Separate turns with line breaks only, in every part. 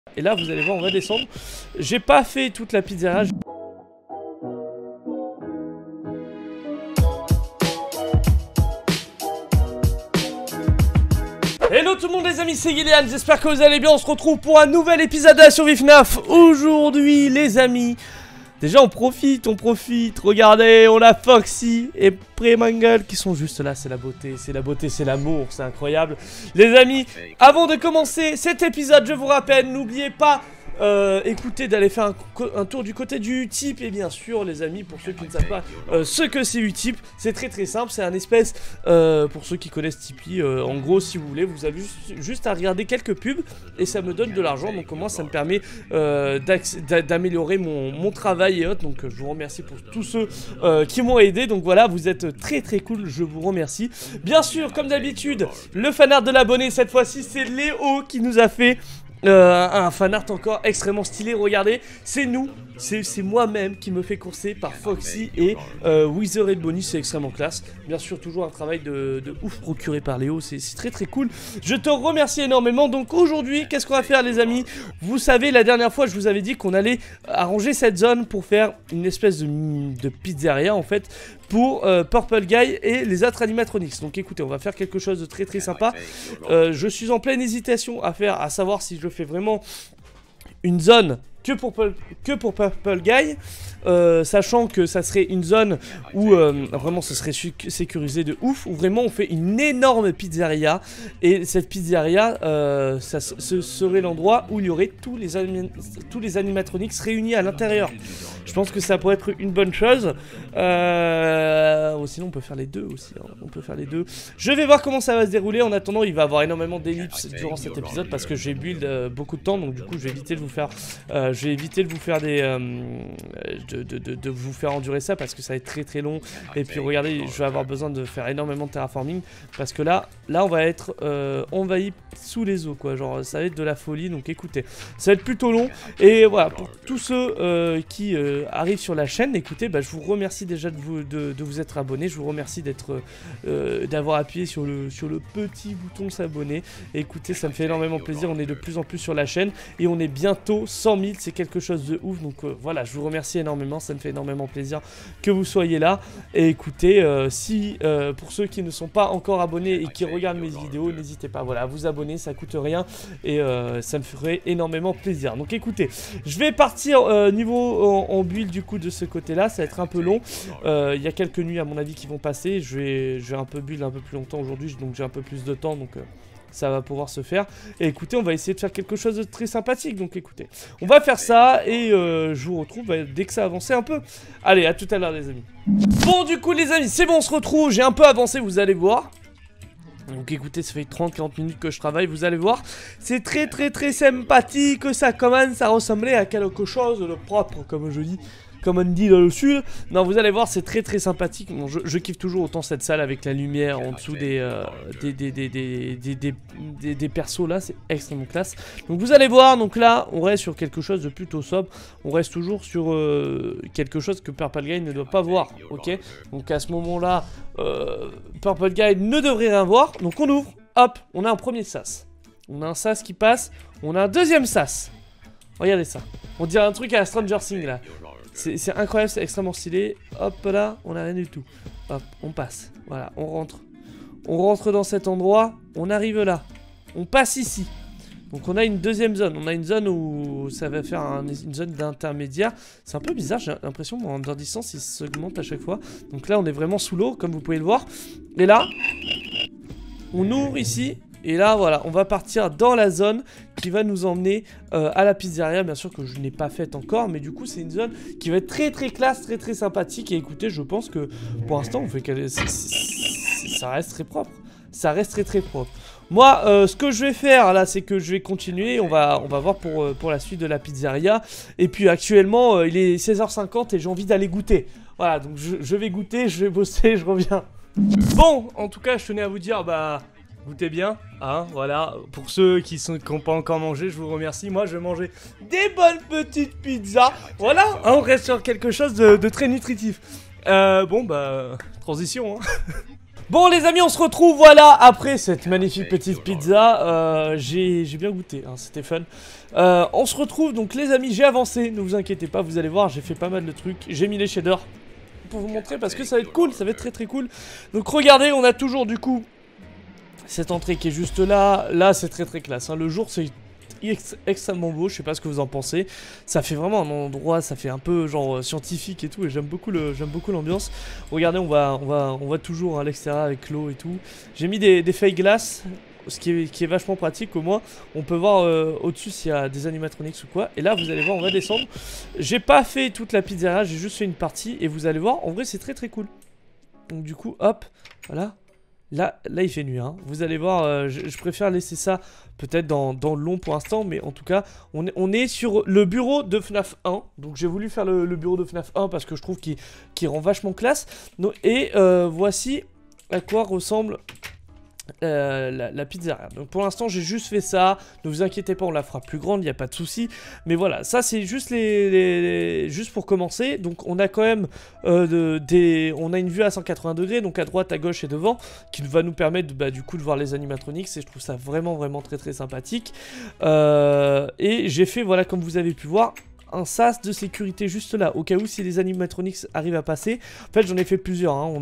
Et là, vous allez voir, on va descendre. J'ai pas fait toute la pizzeria. Hello tout le monde les amis, c'est Gillian, j'espère que vous allez bien. On se retrouve pour un nouvel épisode de la survie FNAF. Aujourd'hui les amis, déjà on profite. Regardez, on a Foxy et Premangle qui sont juste là. C'est la beauté, c'est l'amour, c'est incroyable. Les amis, avant de commencer cet épisode, je vous rappelle, n'oubliez pas écoutez, d'aller faire un tour du côté du Utip. Et bien sûr les amis, pour ceux qui ne savent pas ce que c'est Utip, c'est très simple. C'est un espèce, pour ceux qui connaissent Tipeee, en gros si vous voulez, vous avez juste à regarder quelques pubs et ça me donne de l'argent. Donc au moins ça me permet d'améliorer mon travail et autres. Donc je vous remercie pour tous ceux qui m'ont aidé. Donc voilà, vous êtes très cool, je vous remercie. Bien sûr, comme d'habitude, le fanart de l'abonné, cette fois-ci c'est Léo qui nous a fait un fanart encore extrêmement stylé. Regardez, c'est nous, c'est moi-même qui me fait courser par Foxy et Wither et Bonnie. C'est extrêmement classe. Bien sûr, toujours un travail de ouf procuré par Léo. C'est très cool. Je te remercie énormément. Donc aujourd'hui, qu'est-ce qu'on va faire les amis? Vous savez, la dernière fois je vous avais dit qu'on allait arranger cette zone pour faire une espèce de pizzeria en fait, pour Purple Guy et les autres animatronics. Donc écoutez, on va faire quelque chose de très sympa. Je suis en pleine hésitation à savoir si je fais vraiment une zone que pour Purple Guy, sachant que ça serait une zone où vraiment ce serait sécurisé de ouf, où vraiment on fait une énorme pizzeria. Et cette pizzeria, ce serait l'endroit où il y aurait tous les animatronics réunis à l'intérieur. Je pense que ça pourrait être une bonne chose. Sinon on peut faire les deux aussi, hein. On peut faire les deux. Je vais voir comment ça va se dérouler. En attendant, il va y avoir énormément d'ellipses durant cet épisode parce que j'ai build beaucoup de temps. Donc du coup je vais éviter de vous faire de vous faire endurer ça parce que ça va être très long. Et puis regardez, je vais avoir besoin de faire énormément de terraforming parce que là on va être envahi sous les eaux quoi. Genre ça va être de la folie. Donc écoutez, ça va être plutôt long. Et voilà, pour tous ceux qui arrivent sur la chaîne, écoutez, je vous remercie déjà de vous être abonné. Je vous remercie d'avoir appuyé sur le petit bouton s'abonner. Écoutez, ça me fait énormément plaisir. On est de plus en plus sur la chaîne et on est bientôt 100 000, c'est quelque chose de ouf. Donc voilà, je vous remercie énormément, ça me fait énormément plaisir que vous soyez là. Et écoutez, pour ceux qui ne sont pas encore abonnés et qui regardent mes vidéos, n'hésitez pas voilà, à vous abonner, ça coûte rien et ça me ferait énormément plaisir. Donc écoutez, je vais partir niveau en build du coup de ce côté là, ça va être un peu long. Il y a quelques nuits à mon avis qui vont passer, je vais un peu build un peu plus longtemps aujourd'hui, donc j'ai un peu plus de temps, donc ça va pouvoir se faire. Et écoutez, on va essayer de faire quelque chose de très sympathique. Donc écoutez, on va faire ça et je vous retrouve dès que ça a avancé un peu. Allez, à tout à l'heure les amis. Bon du coup les amis, c'est bon, on se retrouve. J'ai un peu avancé, vous allez voir. Donc écoutez, ça fait 30-40 minutes que je travaille, vous allez voir. C'est très sympathique. Ça commence à ressembler à quelque chose de propre, comme je dis. Comme on dit dans le sud. Non, vous allez voir, c'est très sympathique. Bon, je kiffe toujours autant cette salle avec la lumière en dessous des persos là, c'est extrêmement classe. Donc vous allez voir, donc là, on reste sur quelque chose de plutôt sobre. On reste toujours sur quelque chose que Purple Guy ne doit pas voir, ok. Donc à ce moment-là, Purple Guy ne devrait rien voir. Donc on ouvre, hop, on a un premier sas. On a un sas qui passe, on a un deuxième sas. Regardez ça. On dirait un truc à Stranger Things là. C'est incroyable, c'est extrêmement stylé. Hop là, on a rien du tout. Hop, on passe. Voilà, on rentre. On rentre dans cet endroit. On arrive là. On passe ici. Donc on a une deuxième zone. On a une zone où ça va faire une zone d'intermédiaire. C'est un peu bizarre, j'ai l'impression qu'en distance il s'augmente à chaque fois. Donc là on est vraiment sous l'eau, comme vous pouvez le voir. Et là, on ouvre ici. Et là voilà, on va partir dans la zone qui va nous emmener à la pizzeria, bien sûr que je n'ai pas faite encore, mais du coup c'est une zone qui va être très classe, très sympathique. Et écoutez, je pense que pour l'instant on fait ça reste très propre, ça reste très propre. Moi ce que je vais faire là, c'est que je vais continuer, on va voir pour la suite de la pizzeria. Et puis actuellement il est 16h50 et j'ai envie d'aller goûter. Voilà, donc je vais goûter, je vais bosser, je reviens. Bon, en tout cas je tenais à vous dire, goûtez bien, hein, voilà. Pour ceux qui n'ont pas encore mangé, je vous remercie. Moi, je vais manger des bonnes petites pizzas. Voilà, hein, on reste sur quelque chose de très nutritif. Bon, transition, hein. Bon les amis, on se retrouve voilà après cette magnifique petite pizza. J'ai bien goûté, hein, c'était fun. On se retrouve donc les amis, j'ai avancé, ne vous inquiétez pas, vous allez voir, j'ai fait pas mal de trucs. J'ai mis les shaders pour vous montrer parce que ça va être cool, ça va être très cool. Donc regardez, on a toujours du coup cette entrée qui est juste là. Là c'est très classe, hein. Le jour c'est extrêmement beau, je sais pas ce que vous en pensez. Ça fait vraiment un endroit, ça fait un peu genre scientifique et tout, et j'aime beaucoup l'ambiance. Regardez, on va toujours à l'extérieur avec l'eau et tout. J'ai mis des feuilles glaces, ce qui est vachement pratique. Au moins on peut voir au-dessus s'il y a des animatronics ou quoi. Et là vous allez voir, on va descendre. J'ai pas fait toute la pizzeria, j'ai juste fait une partie, et vous allez voir, en vrai c'est très cool. Donc du coup hop, voilà. Là il fait nuit, hein. Vous allez voir, je préfère laisser ça peut-être dans le long pour l'instant, mais en tout cas, on est sur le bureau de FNAF 1. Donc j'ai voulu faire le bureau de FNAF 1 parce que je trouve qu'il rend vachement classe. Donc, et voici à quoi ressemble la pizzeria. Donc pour l'instant j'ai juste fait ça, ne vous inquiétez pas, on la fera plus grande, il n'y a pas de souci. Mais voilà, ça c'est juste juste pour commencer. Donc on a quand même on a une vue à 180 degrés, donc à droite, à gauche et devant, qui va nous permettre du coup de voir les animatronics, et je trouve ça vraiment très sympathique. Et j'ai fait, voilà, comme vous avez pu voir, un sas de sécurité juste là, au cas où si les animatronics arrivent à passer. En fait j'en ai fait plusieurs, hein.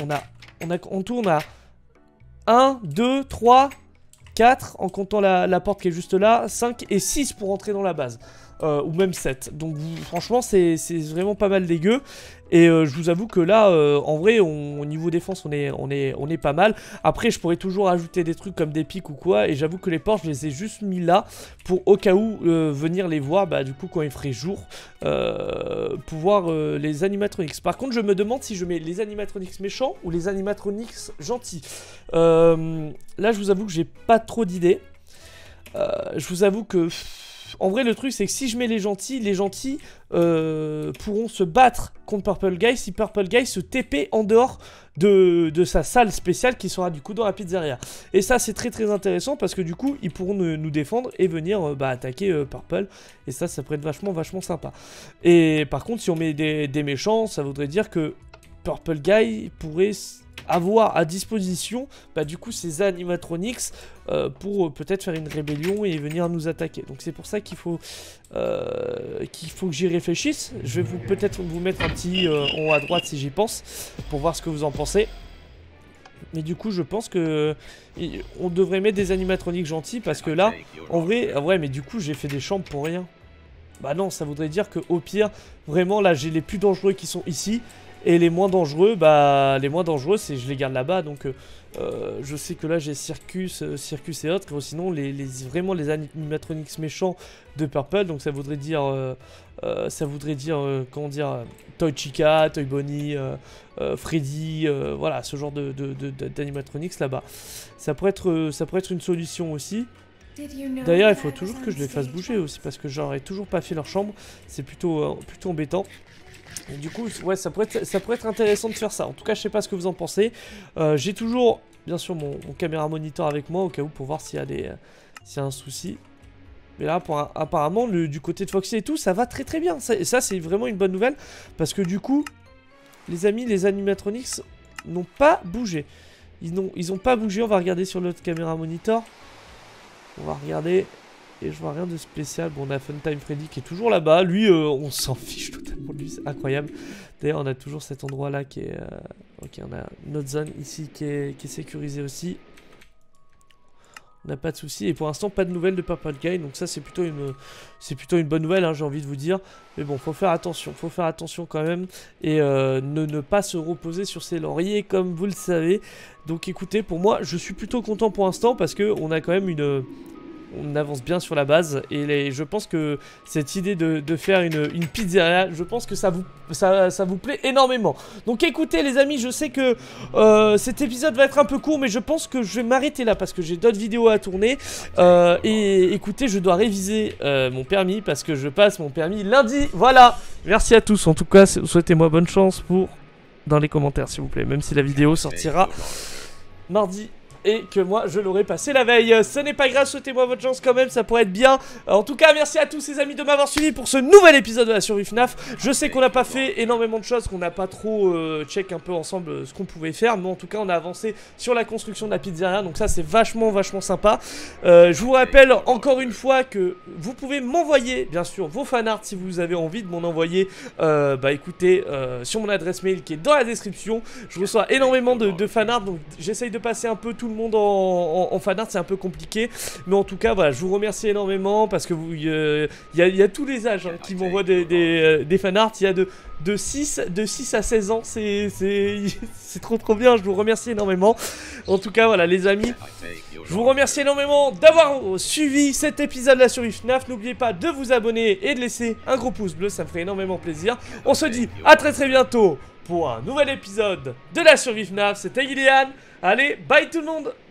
En tout on a 1, 2, 3, 4 en comptant la porte qui est juste là, 5 et 6 pour entrer dans la base. Ou même 7. Donc franchement c'est vraiment pas mal dégueu. Et je vous avoue que là en vrai au niveau défense on est pas mal. Après je pourrais toujours ajouter des trucs comme des pics ou quoi. Et j'avoue que les portes je les ai juste mis là pour au cas où venir les voir du coup quand il ferait jour, pour voir les animatronics. Par contre je me demande si je mets les animatronics méchants ou les animatronics gentils. Là je vous avoue que j'ai pas trop d'idées. Je vous avoue que en vrai le truc c'est que si je mets les gentils pourront se battre contre Purple Guy si Purple Guy se TP en dehors de sa salle spéciale qui sera du coup dans la pizzeria. Et ça c'est très intéressant parce que du coup ils pourront nous défendre et venir attaquer Purple. Et ça pourrait être vachement sympa. Et par contre si on met des méchants, ça voudrait dire que Purple Guy pourrait avoir à disposition du coup ces animatronics pour peut-être faire une rébellion et venir nous attaquer. Donc c'est pour ça qu'il faut que j'y réfléchisse. Je vais peut-être vous mettre un petit en haut à droite si j'y pense pour voir ce que vous en pensez. Mais du coup je pense que on devrait mettre des animatronics gentils parce que là en vrai ouais, mais du coup j'ai fait des chambres pour rien. Bah non, ça voudrait dire que au pire vraiment là j'ai les plus dangereux qui sont ici. Et les moins dangereux, c'est je les garde là-bas. Donc je sais que là j'ai Circus et autres. Sinon vraiment les animatronics méchants de Purple. Donc ça voudrait dire comment dire, Toy Chica, Toy Bonnie, Freddy, voilà ce genre d'animatronics là-bas. Ça pourrait être une solution aussi. D'ailleurs il faut toujours que je les fasse bouger aussi parce que j'aurais toujours pas fait leur chambre. C'est plutôt embêtant. Et du coup, ouais, ça pourrait être intéressant de faire ça. En tout cas, je sais pas ce que vous en pensez. J'ai toujours, bien sûr, mon caméra monitor avec moi au cas où pour voir s'il y a un souci. Mais là, apparemment, du côté de Foxy et tout, ça va très bien. Et ça, c'est vraiment une bonne nouvelle parce que du coup, les amis, les animatronics n'ont pas bougé. Ils ont pas bougé. On va regarder sur l'autre caméra monitor. On va regarder. Et je vois rien de spécial. Bon, on a Funtime Freddy qui est toujours là-bas. Lui, on s'en fiche totalement de lui. C'est incroyable. D'ailleurs, on a toujours cet endroit-là qui est... Ok, on a notre zone ici qui est sécurisée aussi. On n'a pas de soucis. Et pour l'instant, pas de nouvelles de Purple Guy. Donc ça, c'est plutôt une bonne nouvelle, hein, j'ai envie de vous dire. Mais bon, faut faire attention. Faut faire attention quand même. Et ne pas se reposer sur ses lauriers, comme vous le savez. Donc écoutez, pour moi, je suis plutôt content pour l'instant parce qu'on a quand même on avance bien sur la base et je pense que cette idée de faire une pizzeria, je pense que ça vous plaît énormément. Donc écoutez les amis, je sais que cet épisode va être un peu court mais je pense que je vais m'arrêter là parce que j'ai d'autres vidéos à tourner. Et écoutez, je dois réviser mon permis parce que je passe mon permis lundi. Voilà, merci à tous. En tout cas, souhaitez-moi bonne chance dans les commentaires s'il vous plaît, même si la vidéo sortira mardi. et que moi je l'aurais passé la veille. Ce n'est pas grave, souhaitez-moi votre chance quand même, ça pourrait être bien. En tout cas, merci à tous les amis de m'avoir suivi pour ce nouvel épisode de la survie FNAF. Je sais qu'on n'a pas fait énormément de choses, qu'on n'a pas trop check un peu ensemble ce qu'on pouvait faire, mais en tout cas on a avancé sur la construction de la pizzeria, donc ça c'est vachement sympa. Je vous rappelle encore une fois que vous pouvez m'envoyer bien sûr vos fanarts si vous avez envie de m'en envoyer, écoutez, sur mon adresse mail qui est dans la description. Je reçois énormément de fanarts, donc j'essaye de passer un peu tout le monde en fanart, c'est un peu compliqué, mais en tout cas voilà, je vous remercie énormément parce que il y a tous les âges hein, qui m'envoient des fanarts. Il y a de 6 à 16 ans, c'est trop bien, je vous remercie énormément. En tout cas voilà les amis, je vous remercie énormément d'avoir suivi cet épisode de la survie FNAF. N'oubliez pas de vous abonner et de laisser un gros pouce bleu, ça me ferait énormément plaisir. On se dit à très bientôt pour un nouvel épisode de la survie FNAF. C'était Ilian, allez bye tout le monde.